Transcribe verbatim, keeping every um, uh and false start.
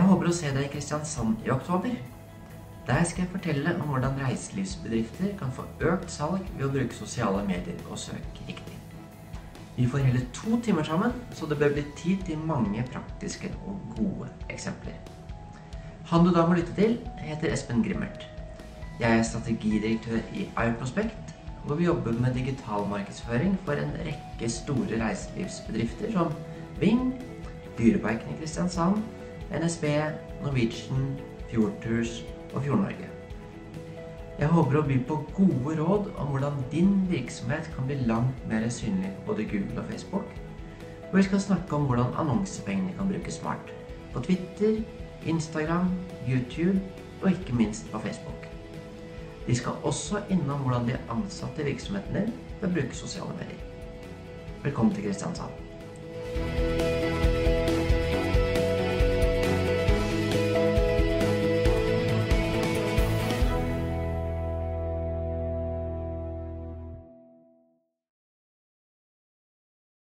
Jeg håper å se deg i Kristiansand i oktober. Der skal jeg fortelle om hvordan reiselivsbedrifter kan få økt salg ved å bruke sosiale medier og søke riktig. Vi får hele to timer sammen, så det bør bli tid til mange praktiske og gode eksempler. Han du da må lytte til heter Espen Grimmert. Jeg er strategidirektør i iProspect, hvor vi jobber med digital markedsføring for en rekke store reiselivsbedrifter som Ving, Dyreparken i Kristiansand, N S B, Norwegian, Fjordtours og Fjord-Norge. Jeg håper å by på gode råd om hvordan din virksomhet kan bli langt mer synlig på både Google og Facebook, og vi skal snakke om hvordan annonsepengene kan brukes smart på Twitter, Instagram, YouTube og ikke minst på Facebook. Vi skal også innom hvordan de ansatte i virksomheten din bør bruke sosiale medier. Velkommen til Kristiansand.